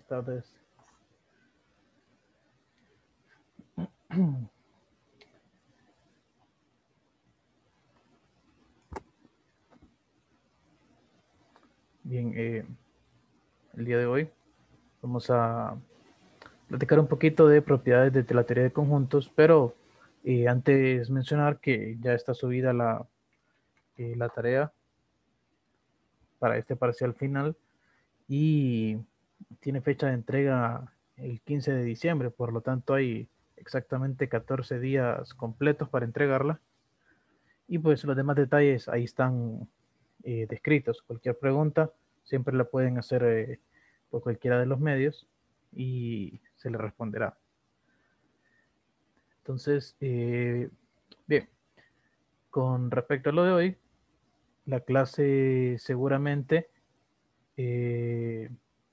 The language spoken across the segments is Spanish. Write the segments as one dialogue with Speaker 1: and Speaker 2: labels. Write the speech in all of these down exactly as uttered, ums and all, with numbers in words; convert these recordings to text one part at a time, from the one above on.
Speaker 1: tardes. Bien, eh, el día de hoy vamos a platicar un poquito de propiedades de la teoría de conjuntos, pero eh, antes mencionar que ya está subida la, eh, la tarea para este parcial final y tiene fecha de entrega el quince de diciembre, por lo tanto hay exactamente catorce días completos para entregarla. Y pues los demás detalles ahí están eh, descritos. Cualquier pregunta siempre la pueden hacer eh, por cualquiera de los medios y se le responderá. Entonces, eh, bien, con respecto a lo de hoy, la clase seguramente, eh,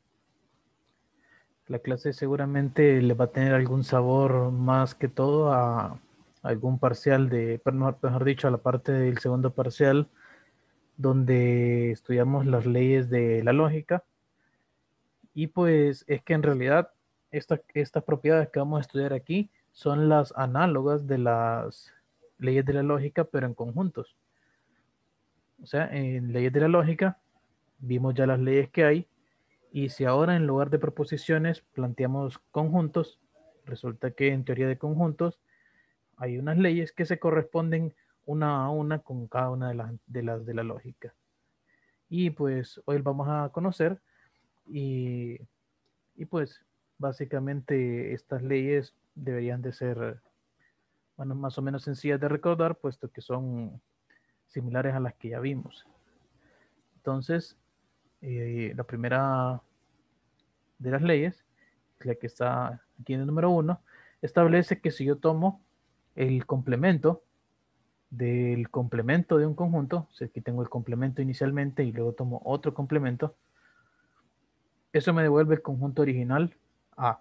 Speaker 1: la clase seguramente le va a tener algún sabor más que todo a, a algún parcial de, mejor dicho, a la parte del segundo parcial donde estudiamos las leyes de la lógica. Y pues es que en realidad esta, estas propiedades que vamos a estudiar aquí son las análogas de las leyes de la lógica, pero en conjuntos. O sea, en leyes de la lógica vimos ya las leyes que hay, y si ahora en lugar de proposiciones planteamos conjuntos, resulta que en teoría de conjuntos hay unas leyes que se corresponden una a una con cada una de las de, las de la lógica. Y pues hoy vamos a conocer y Y pues básicamente estas leyes deberían de ser, bueno, más o menos sencillas de recordar, puesto que son similares a las que ya vimos. Entonces, eh, la primera de las leyes, la que está aquí en el número uno, establece que si yo tomo el complemento del complemento de un conjunto, o sea, aquí tengo el complemento inicialmente y luego tomo otro complemento, eso me devuelve el conjunto original A.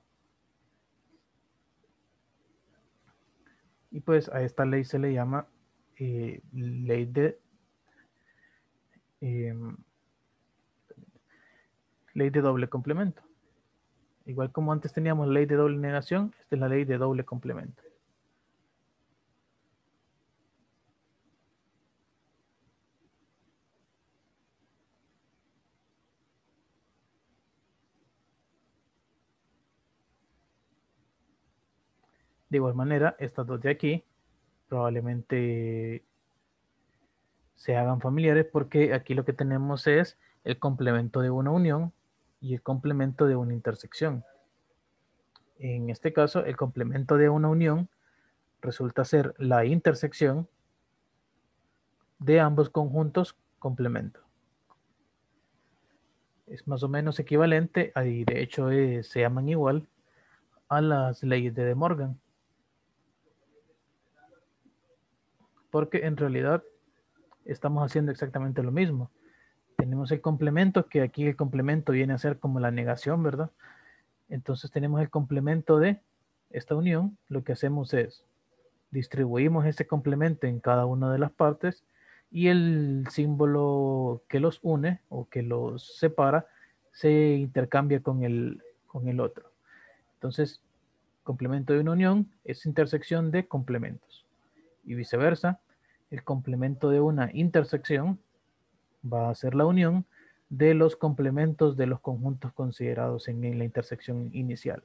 Speaker 1: Y pues a esta ley se le llama eh, ley de eh, ley de doble complemento. Igual como antes teníamos ley de doble negación, esta es la ley de doble complemento. De igual manera, estas dos de aquí probablemente se hagan familiares porque aquí lo que tenemos es el complemento de una unión y el complemento de una intersección. En este caso, el complemento de una unión resulta ser la intersección de ambos conjuntos complemento. Es más o menos equivalente, y de hecho eh, se llaman igual a las leyes de De Morgan. Porque en realidad estamos haciendo exactamente lo mismo. Tenemos el complemento, que aquí el complemento viene a ser como la negación, ¿verdad? Entonces tenemos el complemento de esta unión. Lo que hacemos es distribuimos este complemento en cada una de las partes y el símbolo que los une o que los separa se intercambia con el, con el otro. Entonces, complemento de una unión es intersección de complementos y viceversa. El complemento de una intersección va a ser la unión de los complementos de los conjuntos considerados en, en la intersección inicial.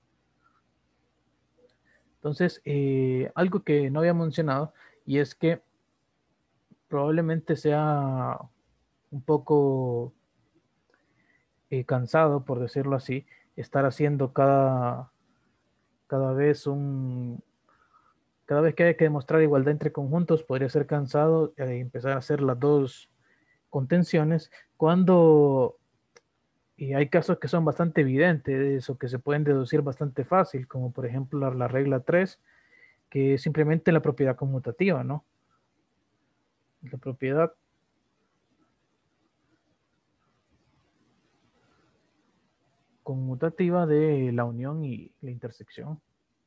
Speaker 1: Entonces, eh, algo que no había mencionado, y es que probablemente sea un poco eh, cansado, por decirlo así, estar haciendo cada, cada vez un... Cada vez que haya que demostrar igualdad entre conjuntos, podría ser cansado eh, empezar a hacer las dos contenciones cuando y hay casos que son bastante evidentes o que se pueden deducir bastante fácil, como por ejemplo la, la regla tres, que es simplemente la propiedad conmutativa, ¿no? La propiedad conmutativa de la unión y la intersección.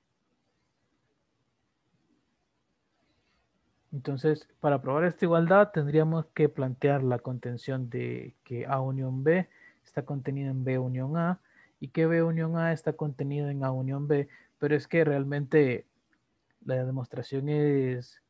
Speaker 1: Entonces, para probar esta igualdad tendríamos que plantear la contención de que A unión B está contenida en B unión A y que B unión A está contenido en A unión B, pero es que realmente la demostración es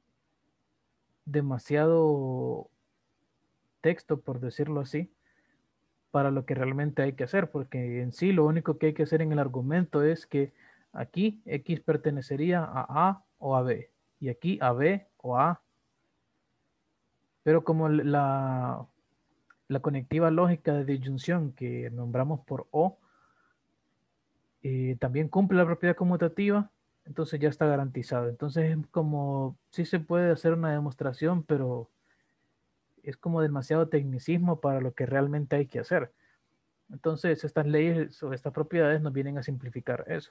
Speaker 1: demasiado texto, por decirlo así, para lo que realmente hay que hacer, porque en sí lo único que hay que hacer en el argumento es que aquí X pertenecería a A o a B, y aquí a B o a A. Pero como la, la conectiva lógica de disyunción que nombramos por O eh, también cumple la propiedad conmutativa, entonces ya está garantizado. Entonces es como, sí se puede hacer una demostración, pero es como demasiado tecnicismo para lo que realmente hay que hacer. Entonces estas leyes o estas propiedades nos vienen a simplificar eso.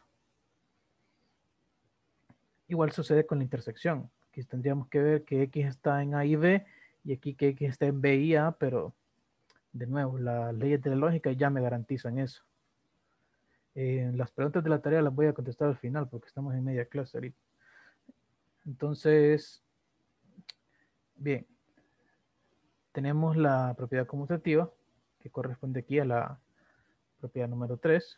Speaker 1: Igual sucede con la intersección. Aquí tendríamos que ver que X está en A y B y aquí que X está en B y A, pero de nuevo, las leyes de la lógica ya me garantizan eso. Eh, las preguntas de la tarea las voy a contestar al final porque estamos en media clase ahorita. Entonces, bien, tenemos la propiedad conmutativa que corresponde aquí a la propiedad número tres.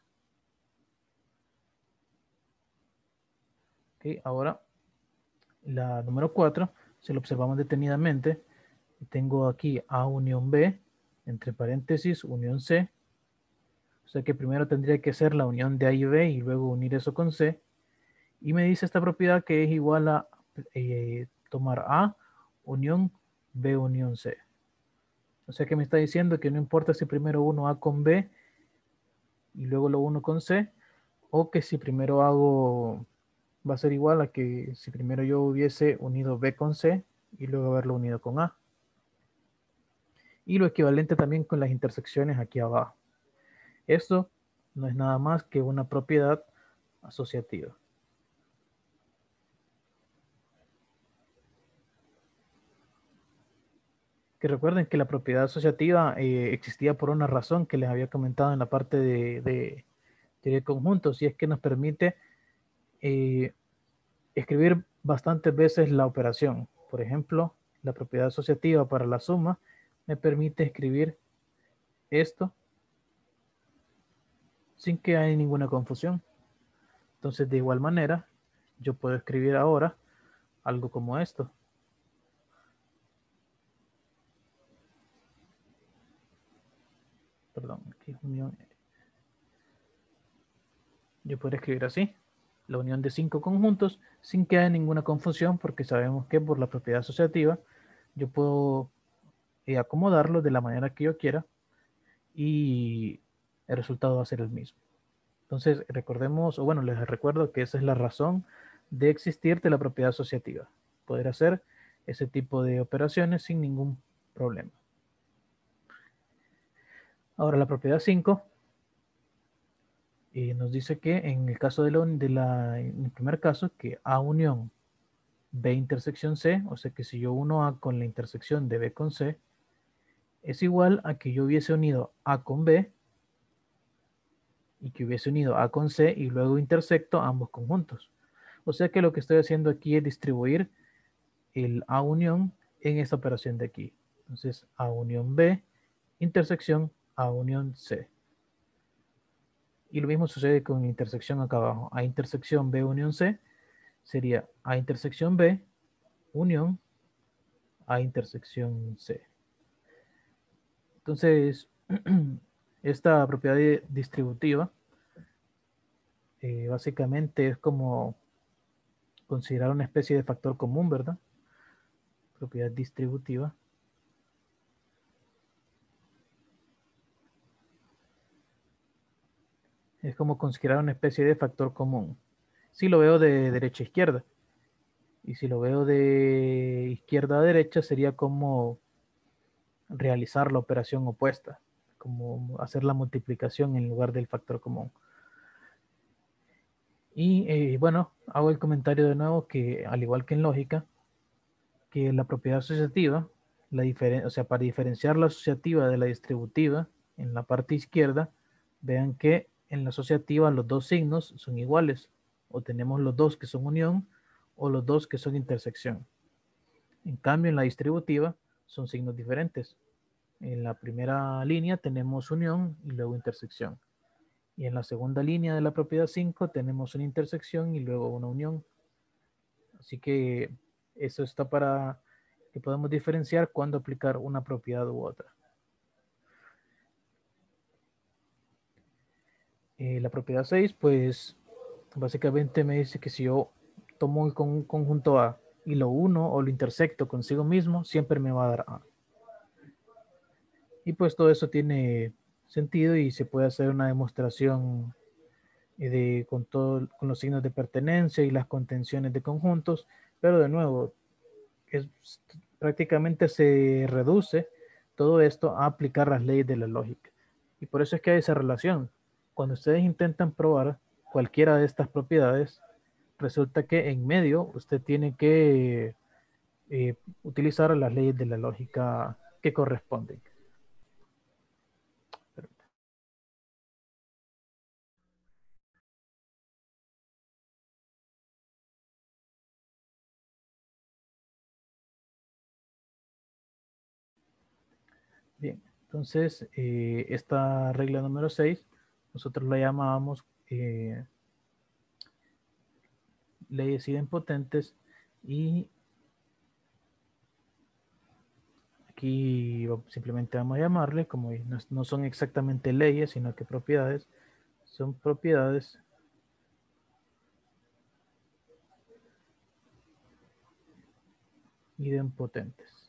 Speaker 1: Okay, ahora la número cuatro, si lo observamos detenidamente, tengo aquí A unión B, entre paréntesis, unión C. O sea que primero tendría que ser la unión de A y B y luego unir eso con C. Y me dice esta propiedad que es igual a eh, tomar A unión B unión C. O sea que me está diciendo que no importa si primero uno A con B y luego lo uno con C, o que si primero hago, va a ser igual a que si primero yo hubiese unido B con C y luego haberlo unido con A. Y lo equivalente también con las intersecciones aquí abajo. Esto no es nada más que una propiedad asociativa. Que recuerden que la propiedad asociativa eh, existía por una razón que les había comentado en la parte de, de teoría de conjuntos, y es que nos permite eh, escribir bastantes veces la operación. Por ejemplo, la propiedad asociativa para la suma me permite escribir esto sin que haya ninguna confusión. Entonces, de igual manera, yo puedo escribir ahora algo como esto. Perdón, aquí es unión. Yo podría escribir así, la unión de cinco conjuntos sin que haya ninguna confusión, porque sabemos que por la propiedad asociativa yo puedo eh, acomodarlo de la manera que yo quiera y el resultado va a ser el mismo. Entonces, recordemos, o bueno, les recuerdo que esa es la razón de existir de la propiedad asociativa, poder hacer ese tipo de operaciones sin ningún problema. Ahora, la propiedad cinco eh, nos dice que en el caso de la, de la, en el primer caso, que A unión B intersección C, o sea que si yo uno A con la intersección de B con C, es igual a que yo hubiese unido A con B y que hubiese unido A con C y luego intersecto ambos conjuntos. O sea que lo que estoy haciendo aquí es distribuir el A unión en esta operación de aquí. Entonces, A unión B, intersección A unión C. Y lo mismo sucede con intersección acá abajo. A intersección B unión C sería A intersección B, unión A intersección C. Entonces, esta propiedad distributiva eh, básicamente es como considerar una especie de factor común, ¿verdad? Propiedad distributiva. Es como considerar una especie de factor común. Si lo veo de derecha a izquierda. Y si lo veo de izquierda a derecha sería como realizar la operación opuesta, como hacer la multiplicación en lugar del factor común. Y eh, bueno, hago el comentario de nuevo que al igual que en lógica, que la propiedad asociativa, la o sea, para diferenciar la asociativa de la distributiva, en la parte izquierda, vean que en la asociativa los dos signos son iguales, o tenemos los dos que son unión, o los dos que son intersección. En cambio, en la distributiva son signos diferentes. En la primera línea tenemos unión y luego intersección. Y en la segunda línea de la propiedad cinco tenemos una intersección y luego una unión. Así que eso está para que podamos diferenciar cuándo aplicar una propiedad u otra. Eh, la propiedad seis, pues básicamente me dice que si yo tomo un conjunto A y lo uno o lo intersecto consigo mismo, siempre me va a dar A. Y pues todo eso tiene sentido y se puede hacer una demostración de, con, todo, con los signos de pertenencia y las contenciones de conjuntos, pero de nuevo, es, prácticamente se reduce todo esto a aplicar las leyes de la lógica. Y por eso es que hay esa relación. Cuando ustedes intentan probar cualquiera de estas propiedades, resulta que en medio usted tiene que eh, utilizar las leyes de la lógica que corresponden. Bien, entonces eh, esta regla número seis, nosotros la llamábamos eh, leyes idempotentes y aquí simplemente vamos a llamarle, como no, no son exactamente leyes, sino que propiedades, son propiedades idempotentes.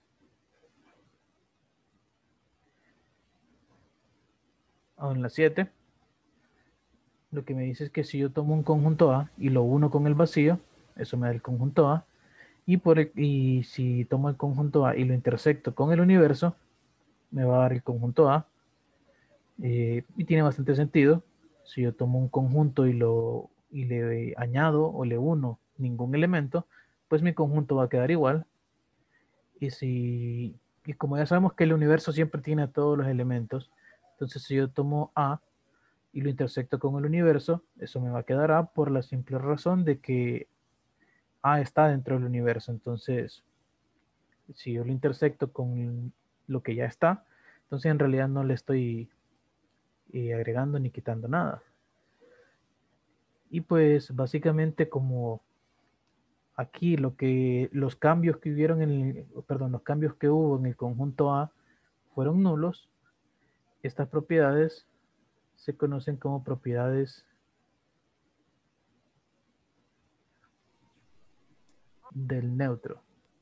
Speaker 1: Ahora en la siete, lo que me dice es que si yo tomo un conjunto A y lo uno con el vacío, eso me da el conjunto A, y, por el, y si tomo el conjunto A y lo intersecto con el universo, me va a dar el conjunto A, eh, y tiene bastante sentido. Si yo tomo un conjunto y, lo, y le añado o le uno ningún elemento, pues mi conjunto va a quedar igual. Y, si, y como ya sabemos que el universo siempre tiene todos los elementos, entonces si yo tomo A y lo intersecto con el universo, eso me va a quedar A por la simple razón de que A está dentro del universo. Entonces, si yo lo intersecto con lo que ya está, entonces en realidad no le estoy eh, agregando ni quitando nada. Y pues básicamente como aquí lo que los cambios que hubieron en el, perdón, los cambios que hubo en el conjunto A fueron nulos, estas propiedades se conocen como propiedades del neutro.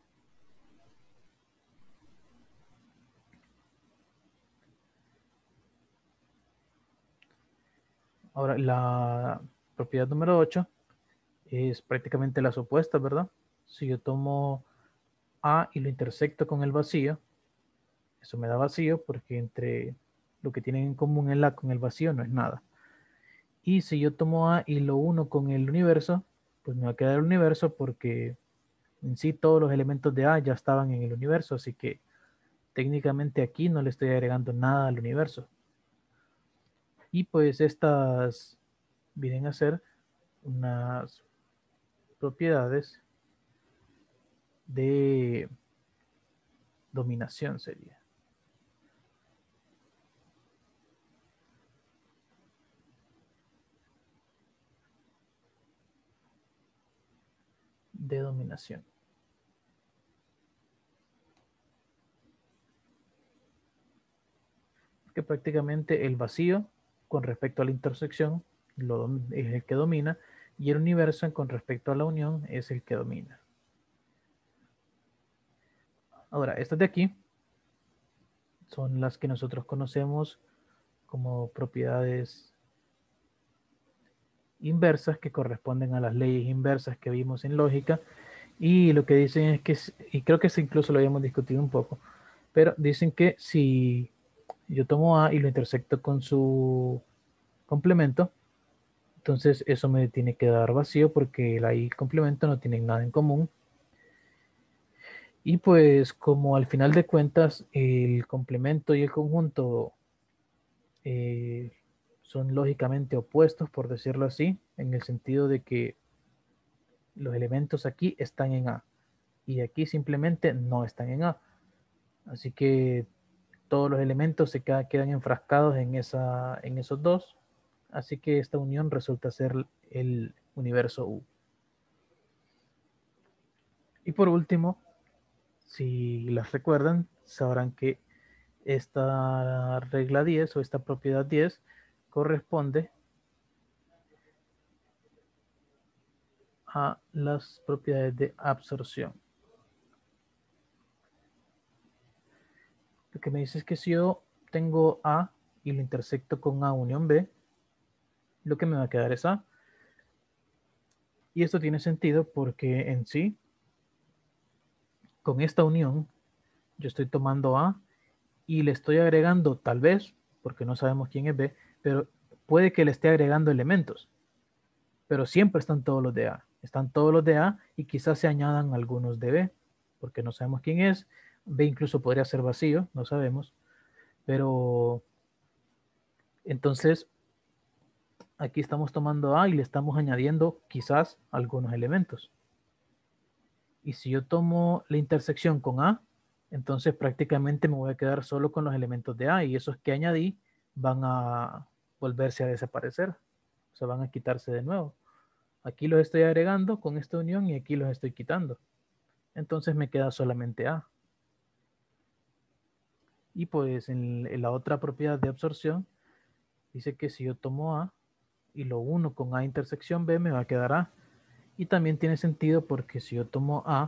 Speaker 1: Ahora, la propiedad número ocho es prácticamente las opuestas, ¿verdad? Si yo tomo A y lo intersecto con el vacío, eso me da vacío porque entre lo que tienen en común el A con el vacío no es nada. Y si yo tomo A y lo uno con el universo, pues me va a quedar el universo porque en sí todos los elementos de A ya estaban en el universo, así que técnicamente aquí no le estoy agregando nada al universo. Y pues estas vienen a ser unas propiedades de dominación sería. De dominación. Que prácticamente el vacío con respecto a la intersección lo, es el que domina y el universo con respecto a la unión es el que domina. Ahora, estas de aquí son las que nosotros conocemos como propiedades inversas que corresponden a las leyes inversas que vimos en lógica y lo que dicen es que, y creo que eso incluso lo habíamos discutido un poco, pero dicen que si yo tomo A y lo intersecto con su complemento, entonces eso me tiene que dar vacío porque el A y el complemento no tienen nada en común. Y pues como al final de cuentas el complemento y el conjunto eh, son lógicamente opuestos, por decirlo así, en el sentido de que los elementos aquí están en A y aquí simplemente no están en A. Así que todos los elementos se quedan enfrascados en, esa, en esos dos. Así que esta unión resulta ser el universo U. Y por último, si las recuerdan, sabrán que esta regla diez o esta propiedad diez corresponde a las propiedades de absorción. Lo que me dice es que si yo tengo A y lo intersecto con A unión B, lo que me va a quedar es A. Y esto tiene sentido porque en sí, con esta unión, yo estoy tomando A y le estoy agregando, tal vez, porque no sabemos quién es B, pero puede que le esté agregando elementos. Pero siempre están todos los de A. Están todos los de A y quizás se añadan algunos de B, porque no sabemos quién es. B incluso podría ser vacío, no sabemos. Pero entonces aquí estamos tomando A y le estamos añadiendo quizás algunos elementos. Y si yo tomo la intersección con A, entonces prácticamente me voy a quedar solo con los elementos de A y esos que añadí van a volverse a desaparecer. O sea, van a quitarse de nuevo. Aquí los estoy agregando con esta unión y aquí los estoy quitando. Entonces me queda solamente A. Y pues en, en la otra propiedad de absorción dice que si yo tomo A y lo uno con A intersección B me va a quedar A. Y también tiene sentido porque si yo tomo A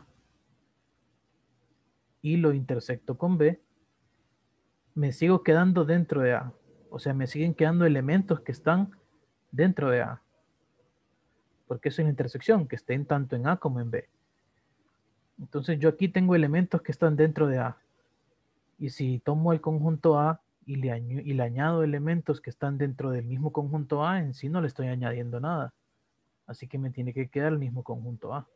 Speaker 1: y lo intersecto con B, me sigo quedando dentro de A. O sea, me siguen quedando elementos que están dentro de A. Porque eso es la intersección, que estén tanto en A como en B. Entonces yo aquí tengo elementos que están dentro de A. Y si tomo el conjunto A y le, añ y le añado elementos que están dentro del mismo conjunto A, en sí no le estoy añadiendo nada. Así que me tiene que quedar el mismo conjunto A.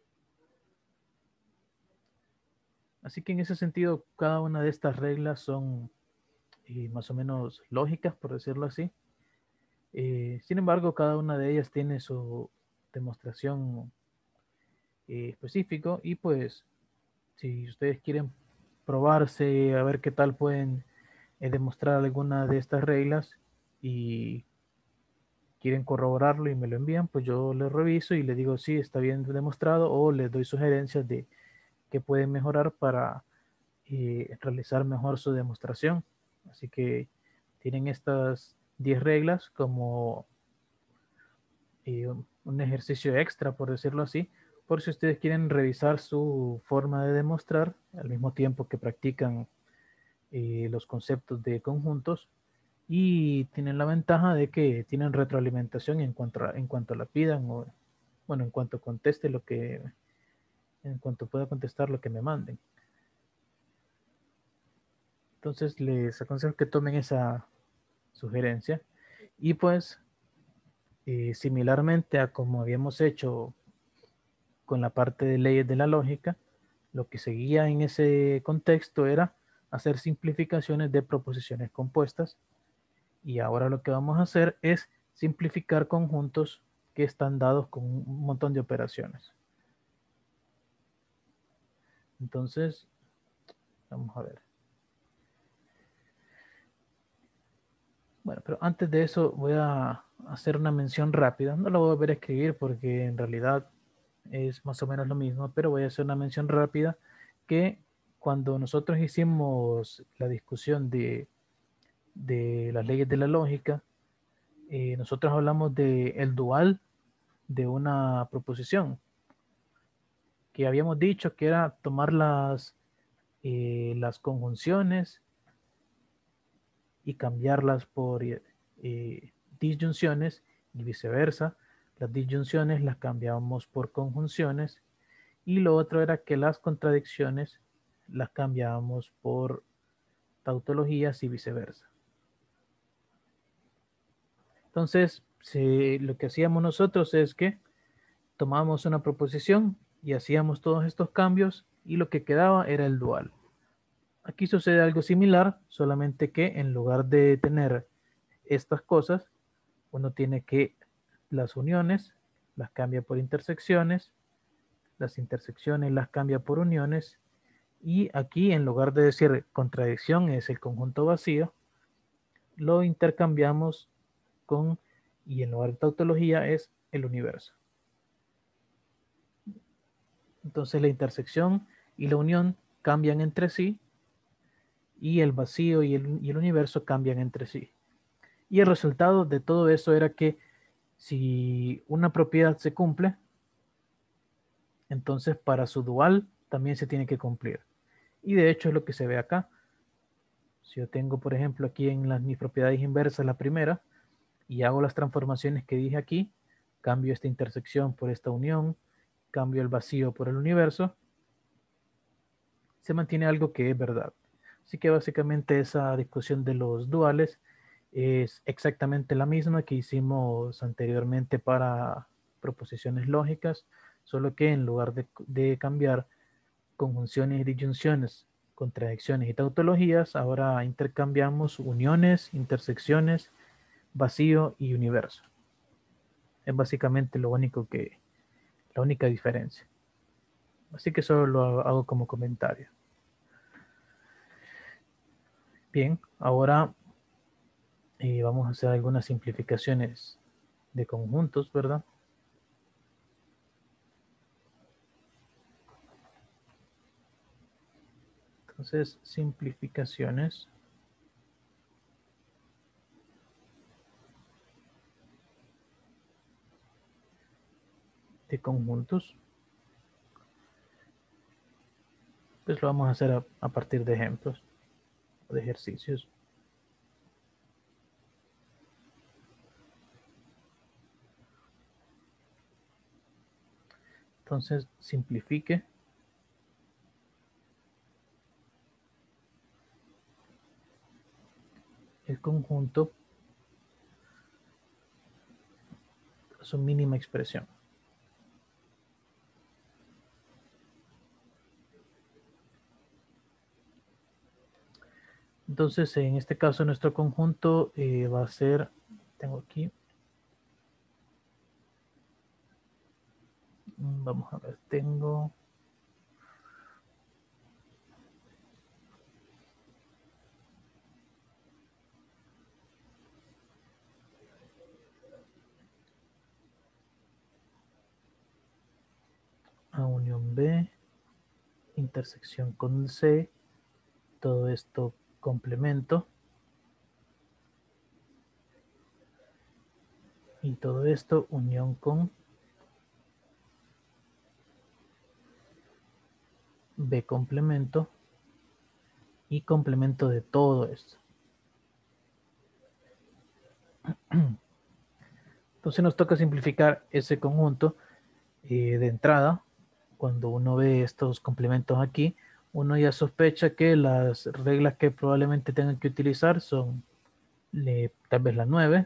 Speaker 1: Así que en ese sentido, cada una de estas reglas son eh, más o menos lógicas, por decirlo así. Eh, sin embargo, cada una de ellas tiene su demostración eh, específico y pues si ustedes quieren probarse a ver qué tal pueden eh, demostrar alguna de estas reglas y quieren corroborarlo y me lo envían, pues yo les reviso y les digo si sí, está bien demostrado o les doy sugerencias de qué pueden mejorar para eh, realizar mejor su demostración. Así que tienen estas diez reglas como eh, un ejercicio extra, por decirlo así, por si ustedes quieren revisar su forma de demostrar al mismo tiempo que practican eh, los conceptos de conjuntos y tienen la ventaja de que tienen retroalimentación en cuanto a, en cuanto la pidan o bueno, en cuanto conteste lo que, en cuanto pueda contestar lo que me manden. Entonces les aconsejo que tomen esa sugerencia y pues eh, similarmente a como habíamos hecho con la parte de leyes de la lógica, lo que seguía en ese contexto era hacer simplificaciones de proposiciones compuestas y ahora lo que vamos a hacer es simplificar conjuntos que están dados con un montón de operaciones. Entonces, vamos a ver. Bueno, pero antes de eso voy a hacer una mención rápida. No lo voy a volver a escribir porque en realidad es más o menos lo mismo, pero voy a hacer una mención rápida que cuando nosotros hicimos la discusión de, de las leyes de la lógica, eh, nosotros hablamos de el dual de una proposición, que habíamos dicho que era tomar las, eh, las conjunciones y cambiarlas por eh, disyunciones y viceversa. Las disyunciones las cambiábamos por conjunciones y lo otro era que las contradicciones las cambiábamos por tautologías y viceversa. Entonces, si, lo que hacíamos nosotros es que tomábamos una proposición y hacíamos todos estos cambios y lo que quedaba era el dual. Aquí sucede algo similar, solamente que en lugar de tener estas cosas, uno tiene que las uniones las cambia por intersecciones, las intersecciones las cambia por uniones y aquí en lugar de decir contradicción es el conjunto vacío, lo intercambiamos con y en lugar de tautología es el universo. Entonces la intersección y la unión cambian entre sí y el vacío y el, y el universo cambian entre sí. Y el resultado de todo eso era que si una propiedad se cumple, entonces para su dual también se tiene que cumplir. Y de hecho es lo que se ve acá. Si yo tengo, por ejemplo, aquí en las, mis propiedades inversas la primera y hago las transformaciones que dije aquí, cambio esta intersección por esta unión, cambio el vacío por el universo, se mantiene algo que es verdad. Así que básicamente esa discusión de los duales es exactamente la misma que hicimos anteriormente para proposiciones lógicas, solo que en lugar de, de cambiar conjunciones y disyunciones, contradicciones y tautologías, ahora intercambiamos uniones, intersecciones, vacío y universo. Es básicamente lo único que, la única diferencia. Así que solo lo hago como comentario. Bien, ahora eh, vamos a hacer algunas simplificaciones de conjuntos, ¿verdad? Entonces, simplificaciones de conjuntos. Pues lo vamos a hacer a, a partir de ejemplos o de ejercicios. Entonces, simplifique el conjunto a su mínima expresión. Entonces, en este caso, nuestro conjunto eh, va a ser, tengo aquí, vamos a ver, tengo A unión B, intersección con C, todo esto complemento, y todo esto unión con B complemento y complemento de todo esto. Entonces nos toca simplificar ese conjunto eh, de entrada. Cuando uno ve estos complementos aquí, uno ya sospecha que las reglas que probablemente tengan que utilizar son eh, tal vez la nueve.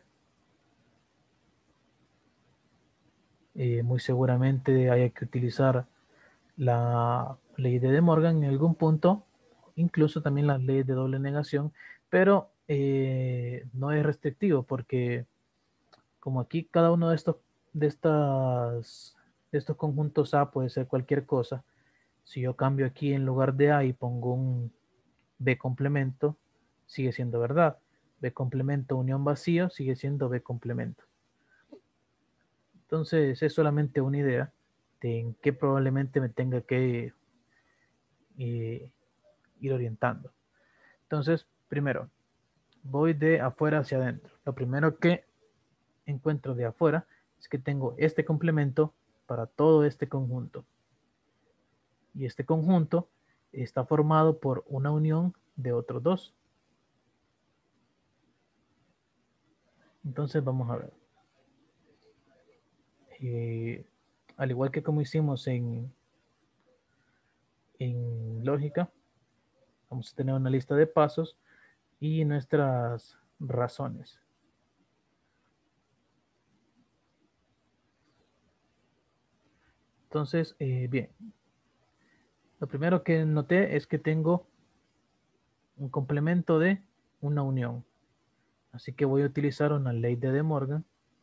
Speaker 1: Eh, muy seguramente haya que utilizar la ley de De Morgan en algún punto, incluso también las leyes de doble negación, pero eh, no es restrictivo porque como aquí cada uno de estos, de estas, de estos conjuntos A puede ser cualquier cosa, si yo cambio aquí en lugar de A y pongo un B complemento, sigue siendo verdad. B complemento unión vacío sigue siendo B complemento. Entonces es solamente una idea de en qué probablemente me tenga que eh, ir orientando. Entonces, primero, voy de afuera hacia adentro. Lo primero que encuentro de afuera es que tengo este complemento para todo este conjunto. Y este conjunto está formado por una unión de otros dos. Entonces vamos a ver. Eh, al igual que como hicimos en, en lógica, vamos a tener una lista de pasos y nuestras razones. Entonces, eh, bien, lo primero que noté es que tengo un complemento de una unión. Así que voy a utilizar una ley de De Morgan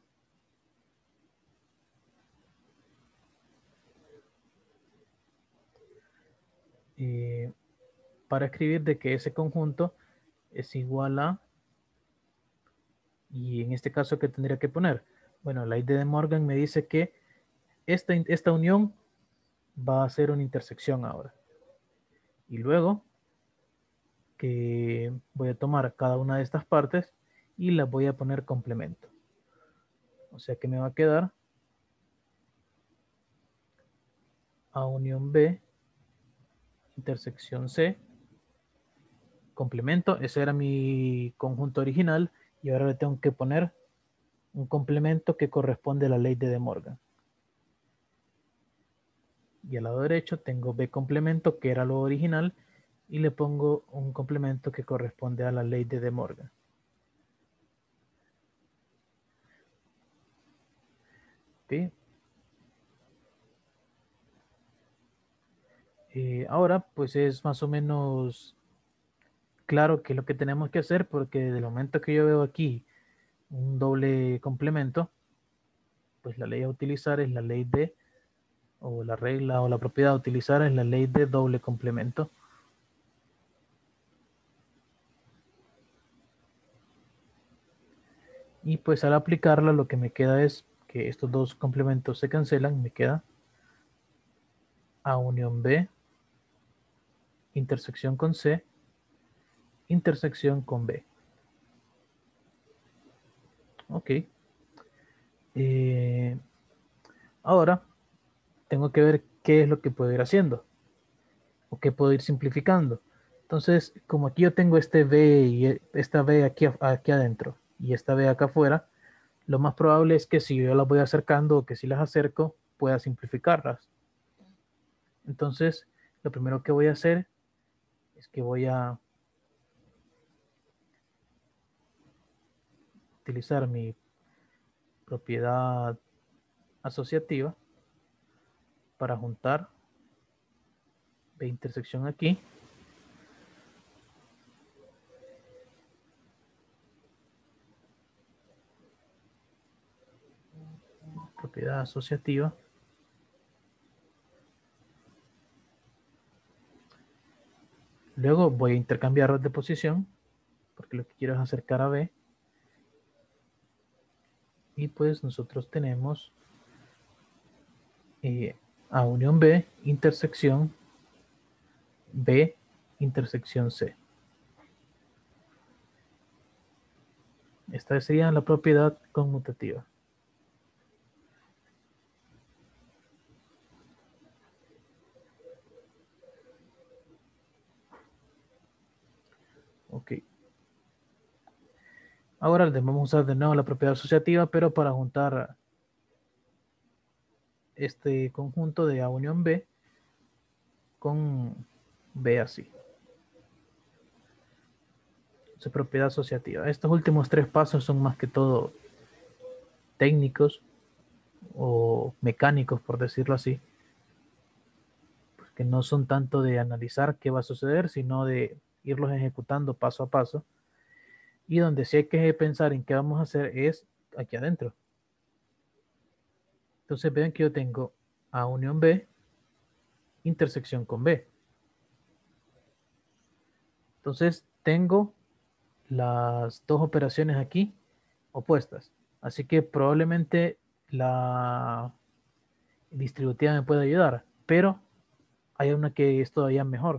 Speaker 1: eh, para escribir de que ese conjunto es igual a Y en este caso, ¿qué tendría que poner? Bueno, la ley de De Morgan me dice que esta, esta unión va a ser una intersección ahora. Y luego que voy a tomar cada una de estas partes y las voy a poner complemento. O sea que me va a quedar A unión B, intersección C, complemento. Ese era mi conjunto original y ahora le tengo que poner un complemento que corresponde a la ley de De Morgan. Y al lado derecho tengo B complemento, que era lo original, y le pongo un complemento que corresponde a la ley de De Morgan. ¿Okay? Eh, ahora, pues es más o menos claro qué es lo que tenemos que hacer, porque del momento que yo veo aquí un doble complemento, pues la ley a utilizar es la ley de, o la regla o la propiedad a utilizar es la ley de doble complemento. Y pues al aplicarla lo que me queda es que estos dos complementos se cancelan, me queda A unión B, intersección con C, intersección con B. Ok. Eh, ahora tengo que ver qué es lo que puedo ir haciendo o qué puedo ir simplificando. Entonces, como aquí yo tengo este B y esta B aquí, aquí adentro y esta B acá afuera, lo más probable es que si yo las voy acercando o que si las acerco, pueda simplificarlas. Entonces, lo primero que voy a hacer es que voy a utilizar mi propiedad asociativa para juntar B intersección aquí. Propiedad asociativa. Luego voy a intercambiar de posición, porque lo que quiero es acercar a B. Y pues nosotros tenemos eh, A unión B, intersección B, intersección C. Esta sería la propiedad conmutativa. Ok. Ahora vamos a usar de nuevo la propiedad asociativa, pero para juntar este conjunto de A unión B con B así. Su propiedad asociativa. Estos últimos tres pasos son más que todo técnicos o mecánicos, por decirlo así, que no son tanto de analizar qué va a suceder, sino de irlos ejecutando paso a paso. Y donde sí hay que pensar en qué vamos a hacer es aquí adentro. Entonces vean que yo tengo A unión B, intersección con B. Entonces tengo las dos operaciones aquí opuestas. Así que probablemente la distributiva me puede ayudar, pero hay una que es todavía mejor,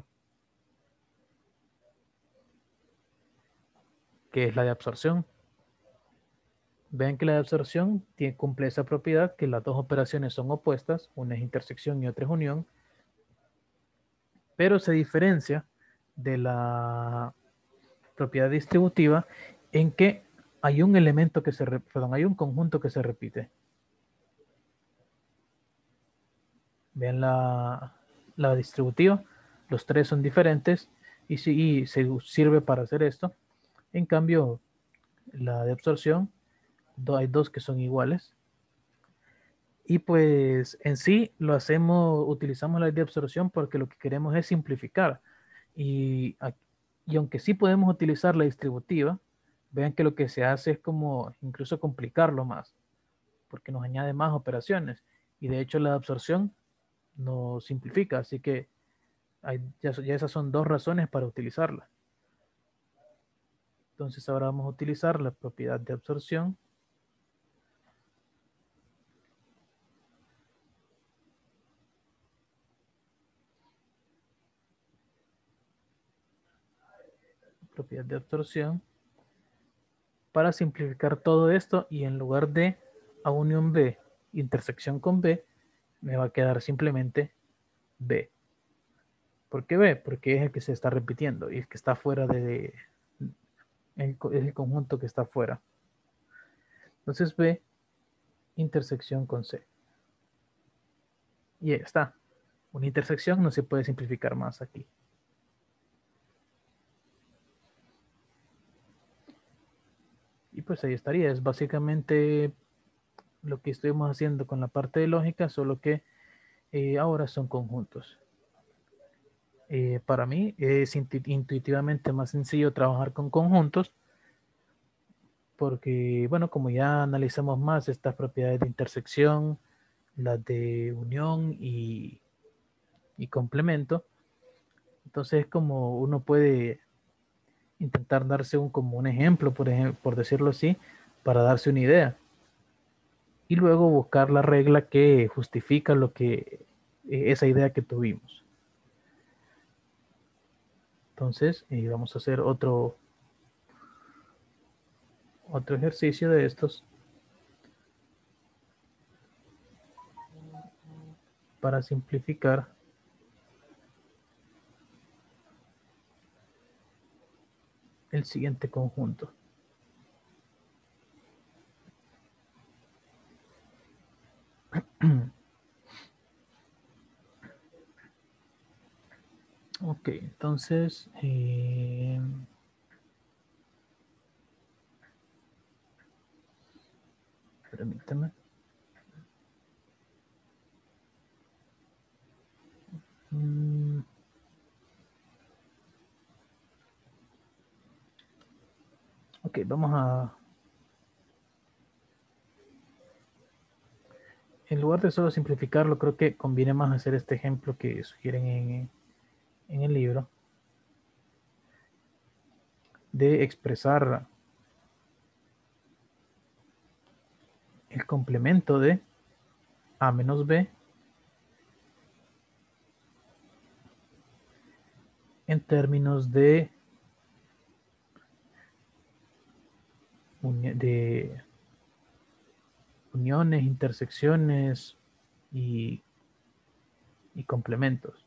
Speaker 1: que es la de absorción. Vean que la de absorción tiene, cumple esa propiedad, que las dos operaciones son opuestas, una es intersección y otra es unión, pero se diferencia de la propiedad distributiva en que hay un elemento que se, perdón, hay un conjunto que se repite. Vean la, la distributiva, los tres son diferentes y, si, y se sirve para hacer esto. En cambio, la de absorción, hay dos que son iguales. Y pues en sí lo hacemos, utilizamos la ley de absorción porque lo que queremos es simplificar. Y, y aunque sí podemos utilizar la distributiva, vean que lo que se hace es como incluso complicarlo más, porque nos añade más operaciones. Y de hecho la de absorción nos simplifica, así que hay, ya, ya esas son dos razones para utilizarla. Entonces ahora vamos a utilizar la propiedad de absorción. Propiedad de absorción. Para simplificar todo esto y en lugar de A unión B, intersección con B, me va a quedar simplemente B. ¿Por qué B? Porque es el que se está repitiendo y el que está fuera de... El, es el conjunto que está fuera. Entonces B, intersección con C. Y ahí está. Una intersección no se puede simplificar más aquí. Y pues ahí estaría. Es básicamente lo que estuvimos haciendo con la parte de lógica, solo que eh, ahora son conjuntos. Eh, para mí es intuitivamente más sencillo trabajar con conjuntos porque, bueno, como ya analizamos más estas propiedades de intersección, las de unión y, y complemento, entonces como uno puede intentar darse un, como un ejemplo, por, ejemplo, por decirlo así, para darse una idea. Y luego buscar la regla que justifica lo que, esa idea que tuvimos. Entonces, eh, vamos a hacer otro, otro ejercicio de estos para simplificar el siguiente conjunto. Ok, entonces, eh, permítame. Mm, ok, vamos a... En lugar de solo simplificarlo, creo que conviene más hacer este ejemplo que sugieren en, en el libro de expresar el complemento de A menos B en términos de, de uniones, intersecciones y, y complementos.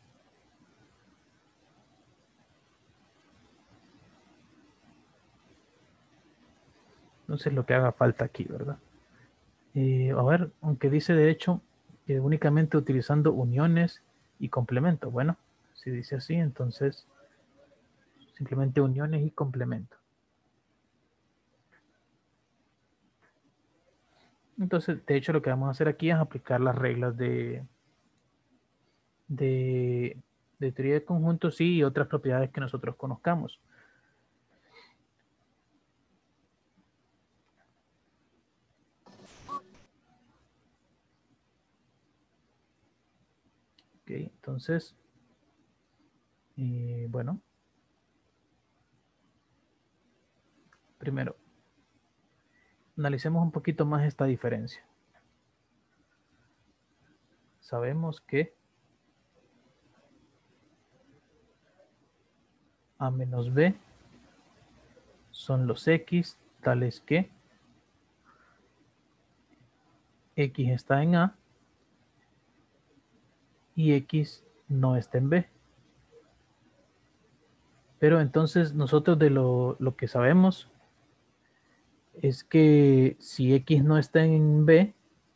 Speaker 1: Entonces lo que haga falta aquí, ¿verdad? Eh, a ver, aunque dice de hecho que únicamente utilizando uniones y complementos. Bueno, si dice así, entonces simplemente uniones y complementos. Entonces, de hecho, lo que vamos a hacer aquí es aplicar las reglas de, de, de teoría de conjuntos y otras propiedades que nosotros conozcamos. Ok, entonces, eh, bueno, primero, analicemos un poquito más esta diferencia. Sabemos que A menos B son los X tales que X está en A y X no está en B. Pero entonces nosotros de lo, lo que sabemos es que si X no está en B,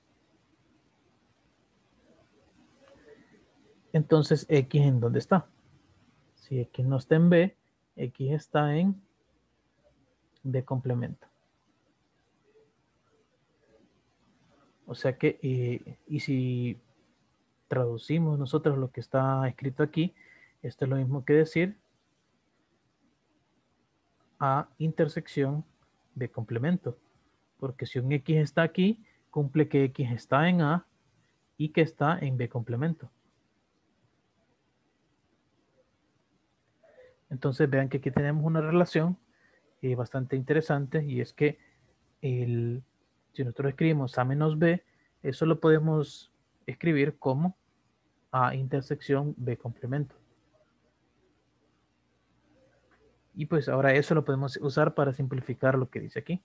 Speaker 1: entonces X en dónde está. Si X no está en B, X está en B complemento. O sea que, eh, y si traducimos nosotros lo que está escrito aquí, esto es lo mismo que decir A intersección B complemento. Porque si un X está aquí, cumple que X está en A y que está en B complemento. Entonces vean que aquí tenemos una relación eh, bastante interesante, y es que el, si nosotros escribimos A menos B, eso lo podemos escribir como A intersección B complemento. Y pues ahora eso lo podemos usar para simplificar lo que dice aquí.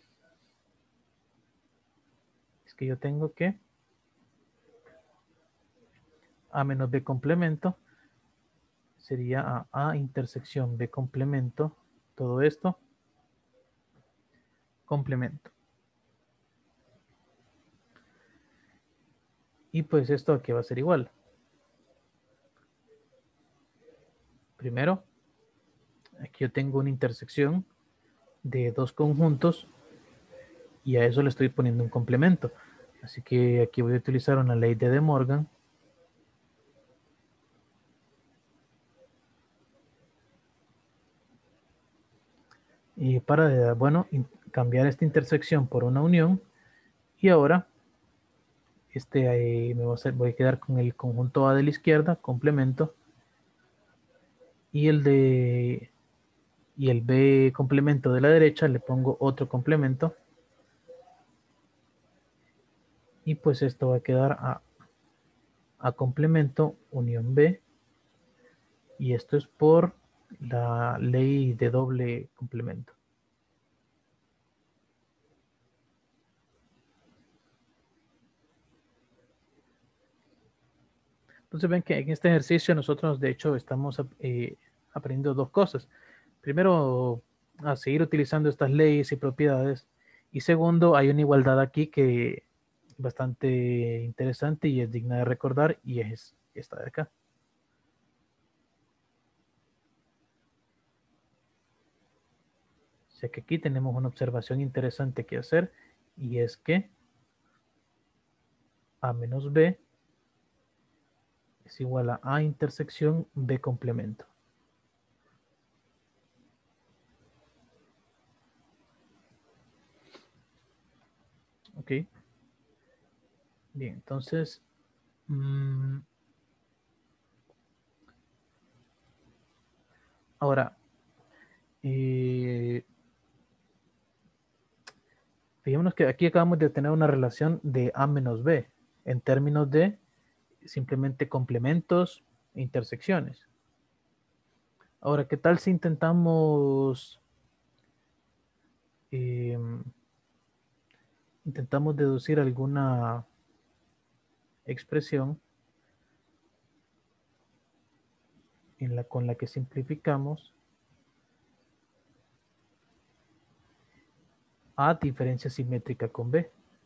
Speaker 1: Es que yo tengo que A menos B complemento sería a A intersección B complemento, todo esto, complemento. Y pues esto aquí va a ser igual. Primero, aquí yo tengo una intersección de dos conjuntos y a eso le estoy poniendo un complemento. Así que aquí voy a utilizar una ley de De Morgan. Y para, bueno, cambiar esta intersección por una unión. Y ahora, este, ahí me voy a, hacer, voy a quedar con el conjunto A de la izquierda, complemento. Y el de y el B complemento de la derecha le pongo otro complemento. Y pues esto va a quedar A, A complemento unión B. Y esto es por la ley de doble complemento. Entonces ven que en este ejercicio nosotros de hecho estamos eh, aprendiendo dos cosas. Primero, a seguir utilizando estas leyes y propiedades. Y segundo, hay una igualdad aquí que es bastante interesante y es digna de recordar, y es esta de acá. O sea que aquí tenemos una observación interesante que hacer, y es que A menos B es igual a A intersección B complemento. Ok. Bien, entonces, mmm, ahora, eh, fijémonos que aquí acabamos de tener una relación de A menos B en términos de simplemente complementos e intersecciones. Ahora, ¿qué tal si intentamos eh, intentamos deducir alguna expresión en la, con la que simplificamos A diferencia simétrica con B?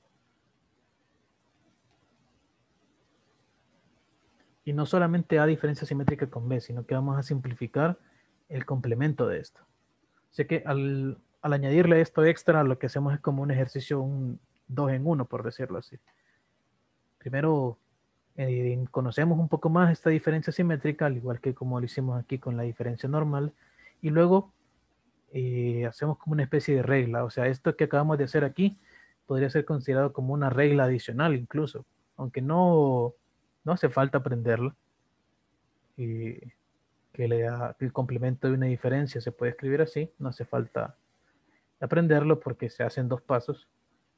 Speaker 1: Y no solamente A diferencia simétrica con B, sino que vamos a simplificar el complemento de esto. O sea que al, al añadirle esto extra, lo que hacemos es como un ejercicio, un dos en uno, por decirlo así. Primero, eh, conocemos un poco más esta diferencia simétrica, al igual que como lo hicimos aquí con la diferencia normal, y luego eh, hacemos como una especie de regla. O sea, esto que acabamos de hacer aquí podría ser considerado como una regla adicional incluso, aunque no, no hace falta aprenderla. Eh, que, le da, que el complemento de una diferencia se puede escribir así, no hace falta aprenderlo porque se hacen dos pasos.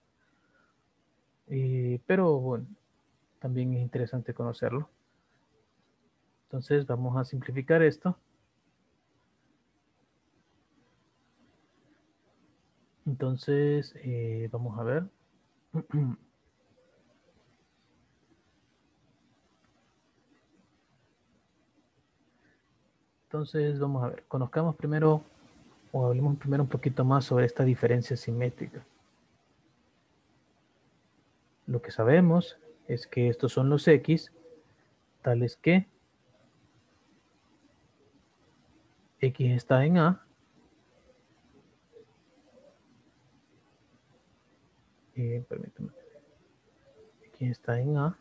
Speaker 1: Eh, pero bueno, también es interesante conocerlo. Entonces vamos a simplificar esto. Entonces eh, vamos a ver. Entonces vamos a ver. Conozcamos primero o hablemos primero un poquito más sobre esta diferencia simétrica. Lo que sabemos es que estos son los X, tales que X está en A, eh, permítame, X está en A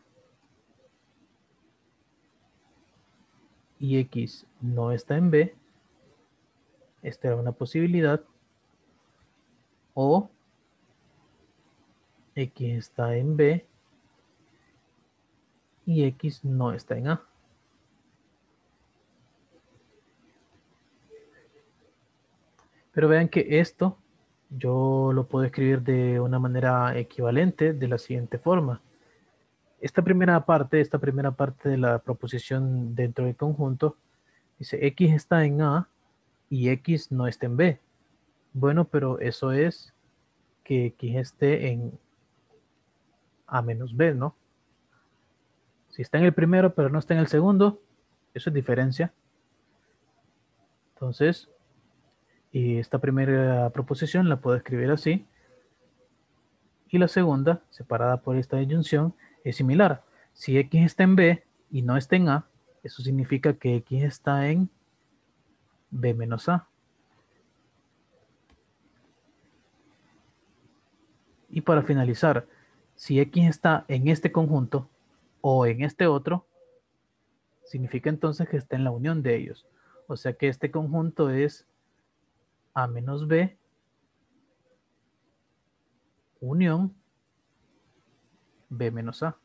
Speaker 1: y X no está en B. Esta era una posibilidad. O X está en B y X no está en A. Pero vean que esto yo lo puedo escribir de una manera equivalente de la siguiente forma. Esta primera parte, esta primera parte de la proposición dentro del conjunto, dice X está en A y X no está en B. Bueno, pero eso es que X esté en A menos B, ¿no? Si está en el primero pero no está en el segundo, eso es diferencia. Entonces, y esta primera proposición la puedo escribir así. Y la segunda, separada por esta disyunción, es similar. Si X está en B y no está en A, eso significa que X está en B menos A. Y para finalizar, si X está en este conjunto o en este otro, significa entonces que está en la unión de ellos. O sea que este conjunto es A menos B unión B menos A.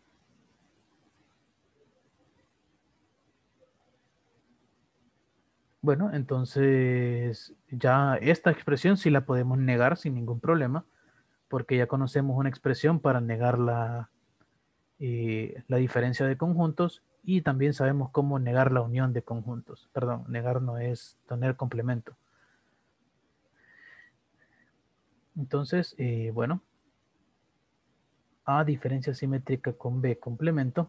Speaker 1: Bueno, entonces ya esta expresión sí la podemos negar sin ningún problema, porque ya conocemos una expresión para negar la, eh, la diferencia de conjuntos y también sabemos cómo negar la unión de conjuntos. Perdón, negar no es tener complemento. Entonces, eh, bueno, A diferencia simétrica con B complemento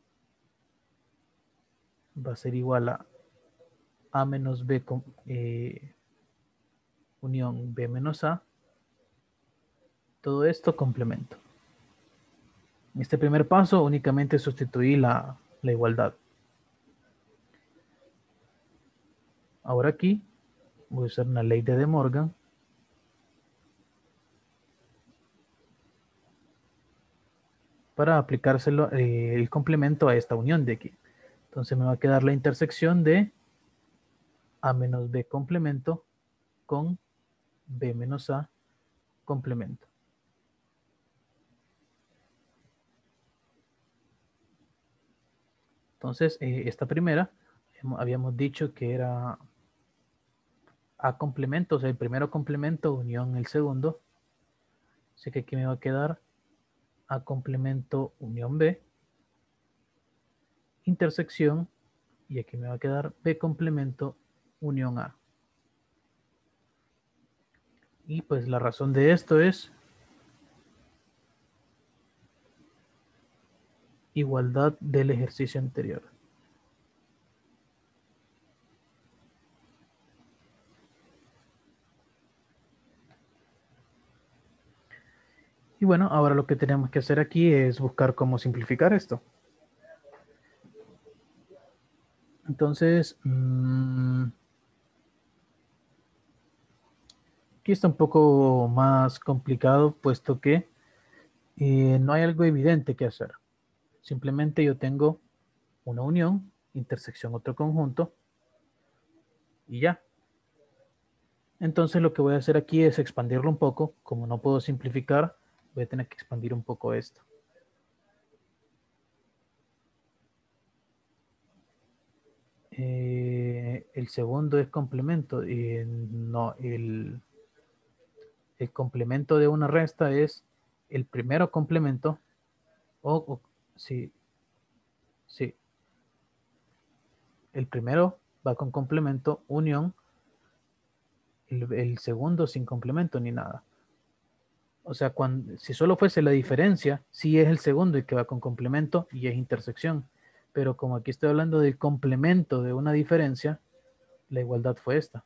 Speaker 1: va a ser igual a A menos B con, eh, unión B menos A. Todo esto complemento. En este primer paso únicamente sustituí la, la igualdad. Ahora aquí voy a usar una ley de De Morgan para aplicárselo eh, el complemento a esta unión de aquí. Entonces me va a quedar la intersección de A menos B complemento con B menos A complemento. Entonces, eh, esta primera, habíamos dicho que era A complemento, o sea, el primero complemento unión el segundo. Así que aquí me va a quedar A complemento unión B, intersección, y aquí me va a quedar B complemento unión A. Y pues la razón de esto es igualdad del ejercicio anterior. Y bueno, ahora lo que tenemos que hacer aquí es buscar cómo simplificar esto. Entonces, mmm, aquí está un poco más complicado, puesto que eh, no hay algo evidente que hacer. Simplemente yo tengo una unión, intersección otro conjunto, y ya. Entonces lo que voy a hacer aquí es expandirlo un poco. Como no puedo simplificar, voy a tener que expandir un poco esto. Eh, el segundo es complemento. Y no, el, el complemento de una resta es el primero complemento. O, o sí, sí. El primero va con complemento, unión. El, el segundo sin complemento ni nada. O sea, cuando, si solo fuese la diferencia, sí es el segundo el que va con complemento y es intersección. Pero como aquí estoy hablando del complemento de una diferencia, la igualdad fue esta.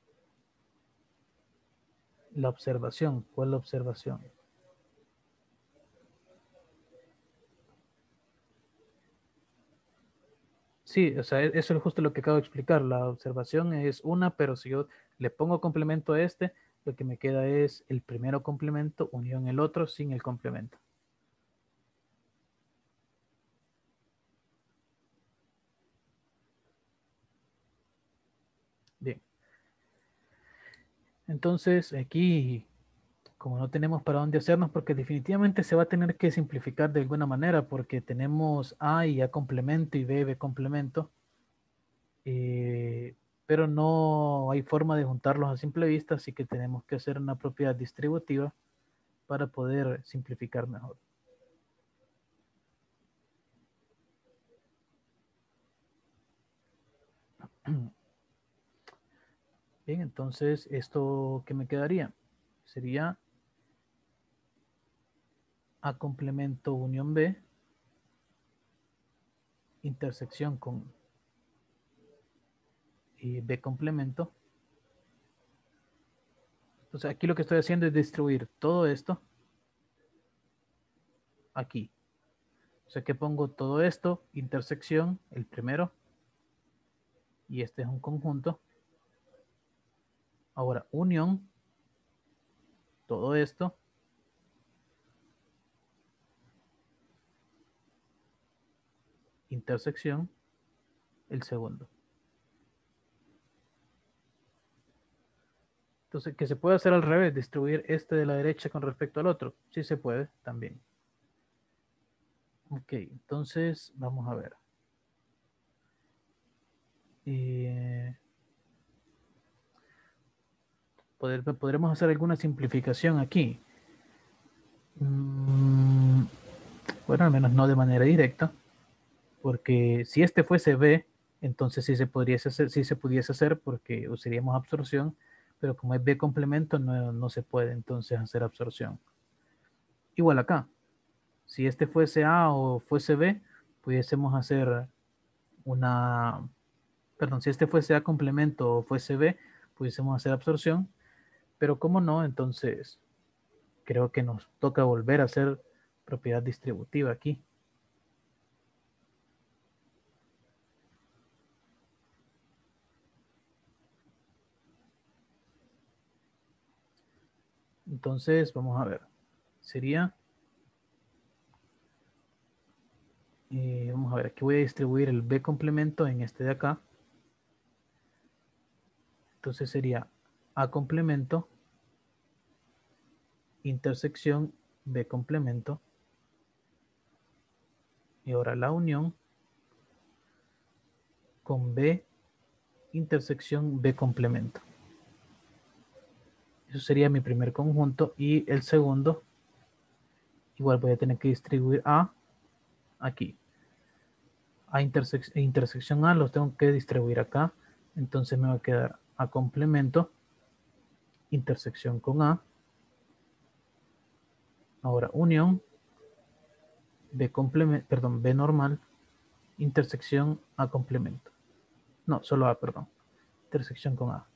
Speaker 1: La observación. ¿Cuál es la observación? Sí, o sea, eso es justo lo que acabo de explicar. La observación es una, pero si yo le pongo complemento a este, lo que me queda es el primero complemento unión el otro sin el complemento. Bien. Entonces, aquí, como no tenemos para dónde hacernos, porque definitivamente se va a tener que simplificar de alguna manera, porque tenemos A y A complemento y B, B complemento. Eh, pero no hay forma de juntarlos a simple vista, así que tenemos que hacer una propiedad distributiva para poder simplificar mejor. Bien, entonces, ¿esto qué me quedaría? Sería A complemento unión B, intersección con y B complemento. Entonces, aquí lo que estoy haciendo es distribuir todo esto aquí. O sea que pongo todo esto, intersección, el primero, y este es un conjunto. Ahora, unión, todo esto, intersección, el segundo. Entonces, que se puede hacer al revés, distribuir este de la derecha con respecto al otro. Sí se puede también. Ok, entonces vamos a ver. Eh, poder, podremos hacer alguna simplificación aquí. Mm, bueno, al menos no de manera directa, porque si este fuese B, entonces sí se, podría hacer, sí se pudiese hacer porque usaríamos absorción, pero como es B complemento, no, no se puede entonces hacer absorción. Igual acá, si este fuese A o fuese B, pudiésemos hacer una, perdón, si este fuese A complemento o fuese B, pudiésemos hacer absorción, pero como no, entonces creo que nos toca volver a hacer propiedad distributiva aquí. Entonces, vamos a ver. Sería, eh, vamos a ver, aquí voy a distribuir el B complemento en este de acá. Entonces sería A complemento, intersección B complemento. Y ahora la unión con B, intersección B complemento. Eso sería mi primer conjunto. Y el segundo, igual voy a tener que distribuir A aquí. A intersec intersección A los tengo que distribuir acá. Entonces me va a quedar A complemento, intersección con A. Ahora unión, B complemento, perdón, B normal, intersección A complemento. No, solo A, perdón. Intersección con A.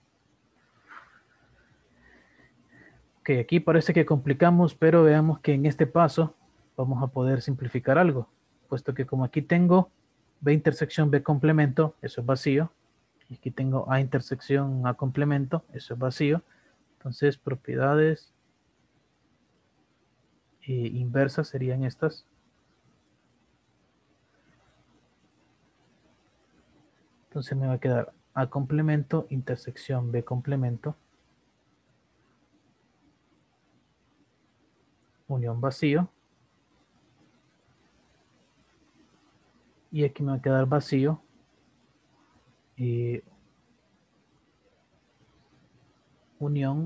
Speaker 1: Ok, aquí parece que complicamos, pero veamos que en este paso vamos a poder simplificar algo, puesto que como aquí tengo B intersección B complemento, eso es vacío, y aquí tengo A intersección A complemento, eso es vacío. Entonces, propiedades eh, inversas serían estas. Entonces me va a quedar A complemento, intersección B complemento, unión vacío. Y aquí me va a quedar vacío. Y unión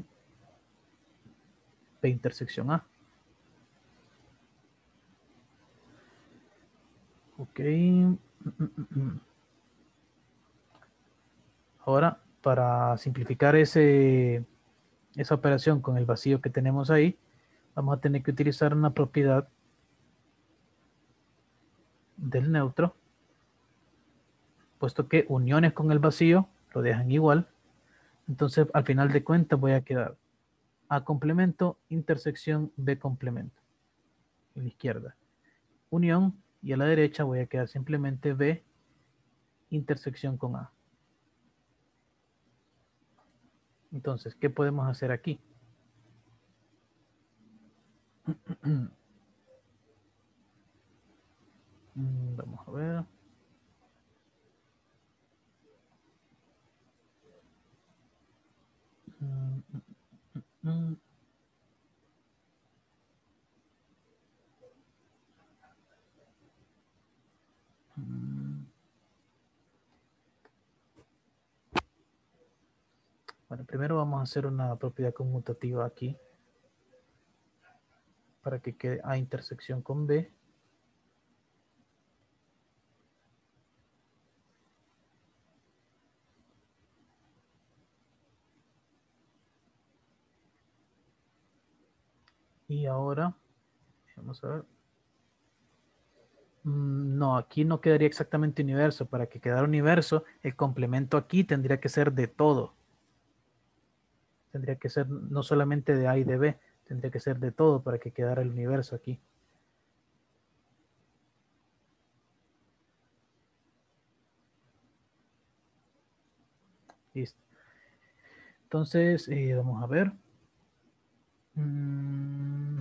Speaker 1: B intersección A. Ok. Ahora, para simplificar ese, esa operación con el vacío que tenemos ahí, vamos a tener que utilizar una propiedad del neutro, puesto que uniones con el vacío lo dejan igual. Entonces, al final de cuentas, voy a quedar A complemento, intersección B complemento, a la izquierda. Unión, y a la derecha voy a quedar simplemente B, intersección con A. Entonces, ¿qué podemos hacer aquí? Vamos a ver. primero vamos a hacer una propiedad conmutativa aquí para que quede A intersección con B. Y ahora, vamos a ver. Mm, No, aquí no quedaría exactamente universo. Para que quedara universo, el complemento aquí tendría que ser de todo. Tendría que ser no solamente de A y de B, tendría que ser de todo para que quedara el universo aquí. Listo. Entonces, eh, vamos a ver. Mm,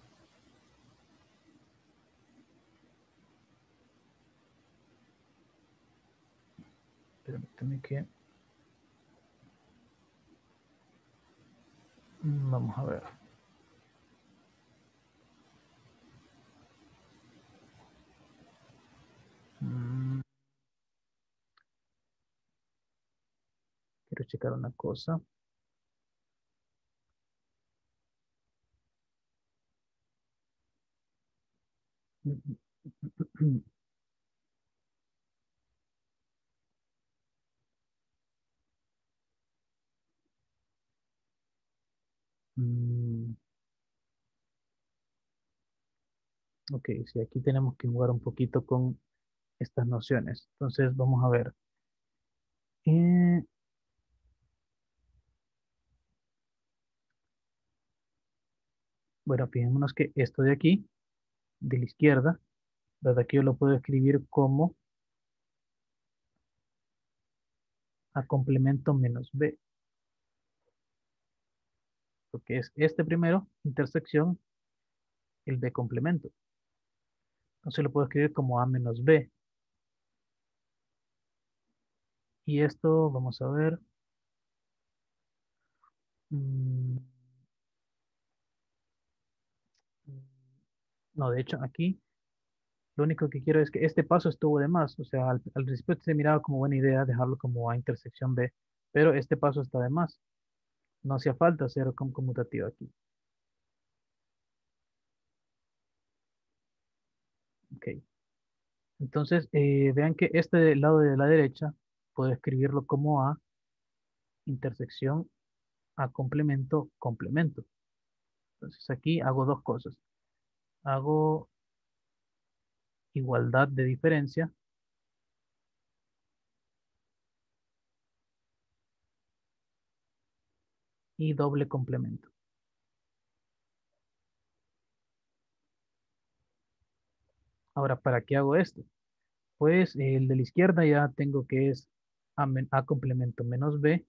Speaker 1: permítame que... mm, Vamos a ver. Mm, quiero checar una cosa. Mm, ok, sí, aquí tenemos que jugar un poquito con estas nociones. Entonces, vamos a ver. Eh, bueno, fijémonos que esto de aquí, de la izquierda, ¿verdad? Que yo lo puedo escribir como A complemento menos B, porque es este primero, intersección, el B complemento. Entonces lo puedo escribir como A menos B. Y esto, vamos a ver. mm, no, de hecho, aquí lo único que quiero es que este paso estuvo de más. O sea, al, al principio se miraba como buena idea dejarlo como A intersección B, pero este paso está de más. No hacía falta hacer con conmutativo aquí. Ok. Entonces, eh, vean que este lado de la derecha puedo escribirlo como A intersección A complemento complemento. Entonces aquí hago dos cosas. Hago igualdad de diferencia y doble complemento. Ahora, ¿para qué hago esto? Pues el de la izquierda ya tengo que es A, men- A complemento menos B,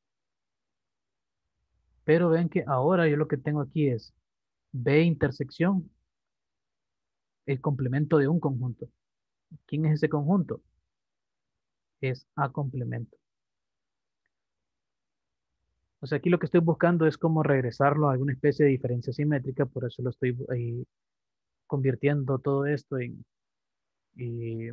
Speaker 1: pero ven que ahora yo lo que tengo aquí es B intersección, el complemento de un conjunto. ¿Quién es ese conjunto? Es A complemento. O sea, aquí lo que estoy buscando es cómo regresarlo a alguna especie de diferencia simétrica, por eso lo estoy eh, convirtiendo todo esto en, y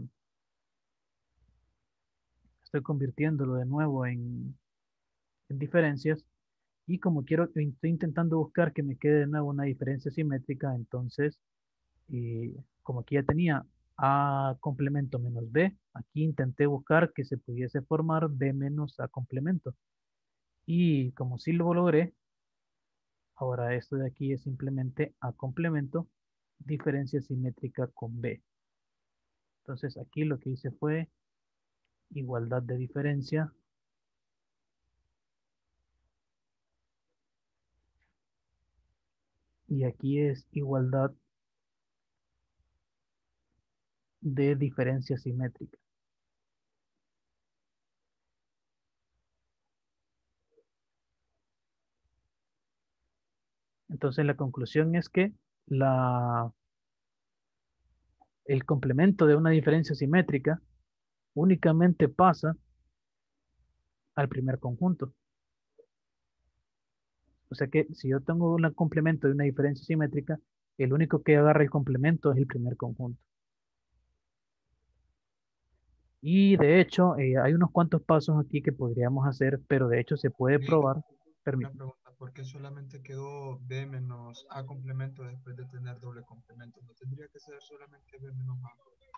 Speaker 1: estoy convirtiéndolo de nuevo en, en diferencias. Y como quiero, estoy intentando buscar que me quede de nuevo una diferencia simétrica, entonces, eh, como aquí ya tenía A complemento menos B, aquí intenté buscar que se pudiese formar B menos A complemento. Y como sí lo logré, ahora esto de aquí es simplemente A complemento, diferencia simétrica con B. Entonces aquí lo que hice fue igualdad de diferencia y aquí es igualdad de diferencia simétrica. Entonces la conclusión es que la, el complemento de una diferencia simétrica únicamente pasa al primer conjunto. O sea que si yo tengo un complemento de una diferencia simétrica, el único que agarra el complemento es el primer conjunto. Y de hecho, eh, hay unos cuantos pasos aquí que podríamos hacer, pero de hecho se puede
Speaker 2: Lick,
Speaker 1: probar.
Speaker 2: una
Speaker 1: Permíteme.
Speaker 2: pregunta, ¿por qué solamente quedó B menos A complemento después de tener doble complemento? ¿No tendría que ser solamente B menos A?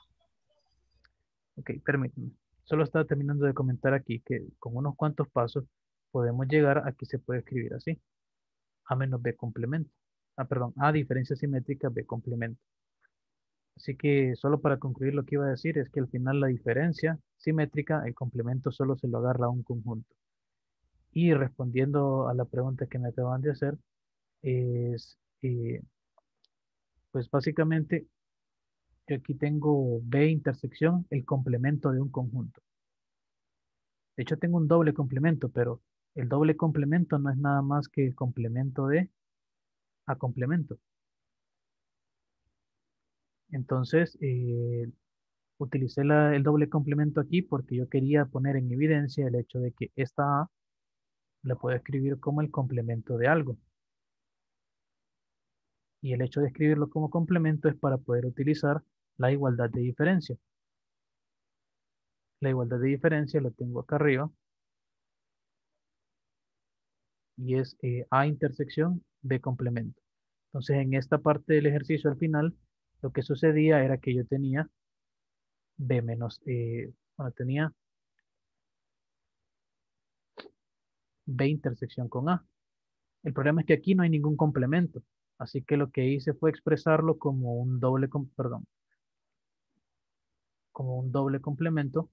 Speaker 1: Ok, permíteme. Solo estaba terminando de comentar aquí que con unos cuantos pasos podemos llegar a que se puede escribir así. A menos B complemento. Ah, perdón, A diferencia simétrica, B complemento. Así que solo para concluir lo que iba a decir es que al final la diferencia simétrica, el complemento solo se lo agarra a un conjunto. Y respondiendo a la pregunta que me acaban de hacer, es, eh, pues básicamente yo aquí tengo B intersección, el complemento de un conjunto. De hecho tengo un doble complemento, pero el doble complemento no es nada más que el complemento de A complemento. Entonces, eh, utilicé la- el doble complemento aquí porque yo quería poner en evidencia el hecho de que esta A la puedo escribir como el complemento de algo. Y el hecho de escribirlo como complemento es para poder utilizar la igualdad de diferencia. La igualdad de diferencia lo tengo acá arriba y es eh, A intersección B complemento. Entonces, en esta parte del ejercicio al final, lo que sucedía era que yo tenía B menos, eh, bueno, tenía B intersección con A. El problema es que aquí no hay ningún complemento, así que lo que hice fue expresarlo como un doble, com- perdón, como un doble complemento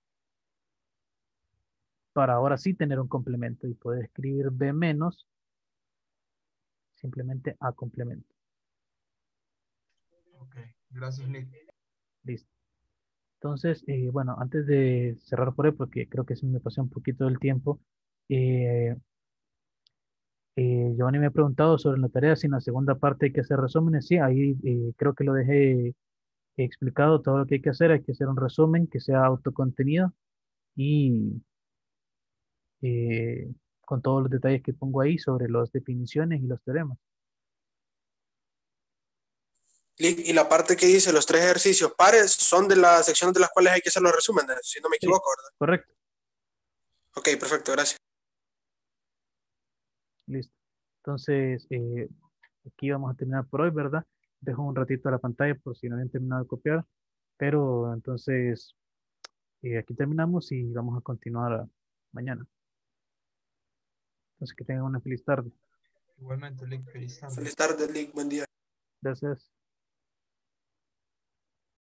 Speaker 1: para ahora sí tener un complemento y poder escribir B menos simplemente A complemento.
Speaker 2: Ok, gracias, Lick.
Speaker 1: Listo. Entonces, eh, bueno, antes de cerrar por ahí, porque creo que se me pasó un poquito del tiempo, eh, eh, Giovanni me ha preguntado sobre la tarea, si en la segunda parte hay que hacer resúmenes. Sí, ahí eh, creo que lo dejé explicado todo lo que hay que hacer. Hay que hacer un resumen que sea autocontenido y eh, con todos los detalles que pongo ahí sobre las definiciones y los teoremas.
Speaker 2: Lick, y la parte que dice los tres ejercicios pares son de las secciones de las cuales hay que hacer los resúmenes, si no me
Speaker 1: Sí,
Speaker 2: equivoco, ¿verdad?
Speaker 1: correcto.
Speaker 2: Ok, perfecto, gracias.
Speaker 1: Listo. Entonces, eh, aquí vamos a terminar por hoy, ¿verdad? Dejo un ratito la pantalla por si no habían terminado de copiar, pero entonces eh, aquí terminamos y vamos a continuar mañana. Entonces, que tengan una feliz tarde.
Speaker 2: Igualmente, Lick, feliz tarde. Feliz tarde, Lick, buen día.
Speaker 1: Gracias.